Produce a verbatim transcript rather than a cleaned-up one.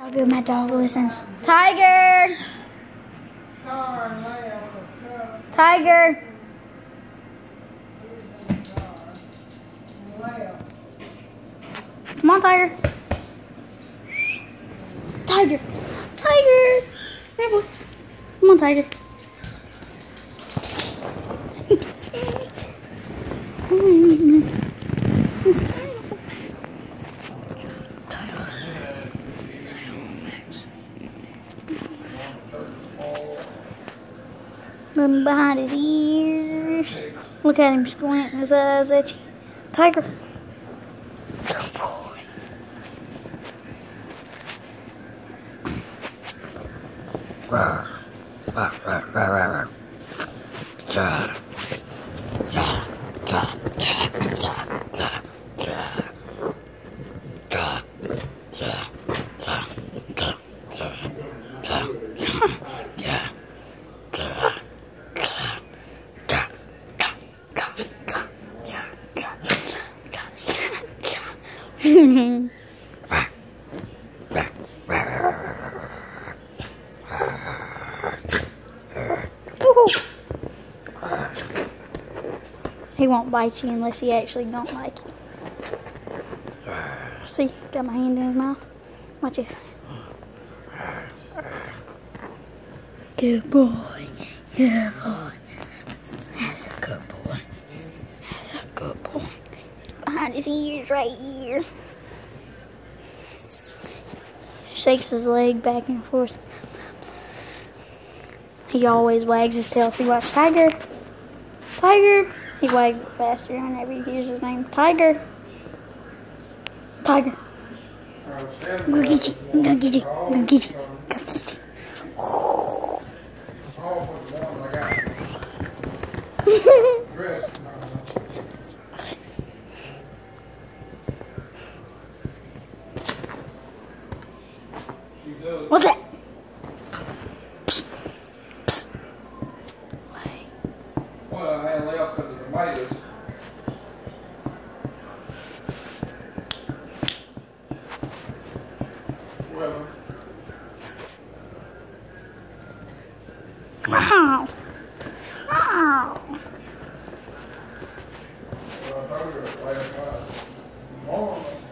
How good my dog listens. Tiger! Tiger! Come on, Tiger. Tiger! Tiger! Hey, boy. Come on, Tiger. Looking behind his ears. Look at him squinting his eyes at you. Tiger. Good boy. Rawr. Rawr, rawr, rawr, rawr. Ja. Ja. Ja. Ja. Ja. Ja. Ja. Ja. Ja. Ja. Ja. Ja. Ja. Ja. He won't bite you unless he actually don't like you. See, got my hand in his mouth. Watch this. Good boy. Good boy. That's a good boy. That's a good boy. Behind his ears right here. Shakes his leg back and forth. He always wags his tail. See, watch Tiger. Tiger. He wags it faster whenever he hears his name. Tiger. Tiger. I'm gonna get you. I'm gonna get you. I'm gonna get you. I'm gonna get you. What's that? Psst. Psst. Wait. Well, I had left because of the tomatoes. Well. Wow. Wow. Well, I told you last night. Tomorrow.